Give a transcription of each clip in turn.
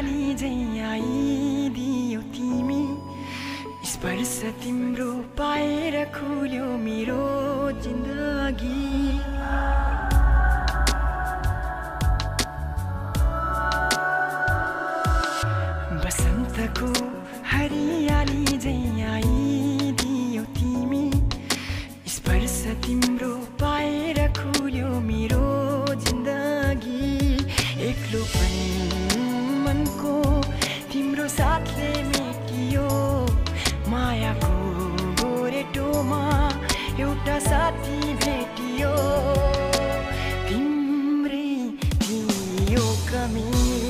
हरियाली झै आइदियो तिमी स्पर्श तिम्रो पाएर खुल्यो मेरो जिन्दगी बसन्तको हरियाली झै आइदियो तिमी स्पर्श तिम्रो पाएर खुल्यो मेरो जिन्दगी एक्लोपन मनको तिम्रो साथले मेटियो मायाको गोरेटोमा एउटा साथी भेटियो तिम्रै थियो कमी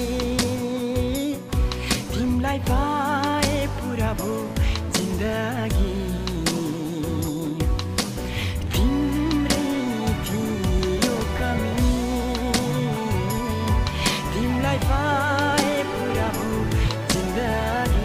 तिमलाई पाए पुरा भो जिन्दगी तिम्रै थियो कमी तिमलाई पाए पुरा भो जिन्दगी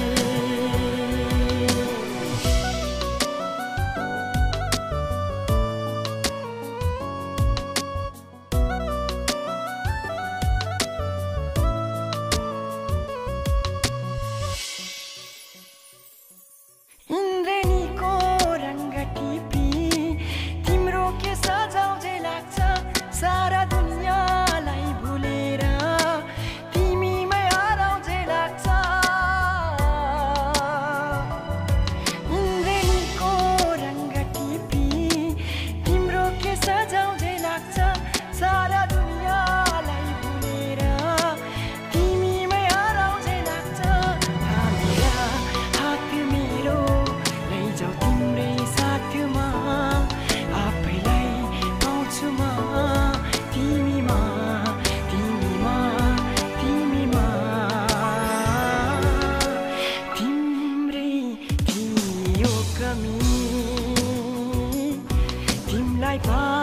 इन्द्रेणीको रङ्ग टिपी तिम्रो के सजाउँदै लाग्छ सारा दुनियाँलाई भुलेर तिमीमै हराउँदै लाग्छ इन्द्रेणीको रङ्ग टिपी तिम्रो के सजाउँदै लाग्छ सारा दुनियाँलाई भुलेर तिमीमै हराउँदै लाग्छ मेरा हात मेरो लैजाऊ तिम्रै साथमा आफैलाई पाउँछु म तिमीमा तिमीमा तिमीमा तिम्रै थियो कमी तिमलाई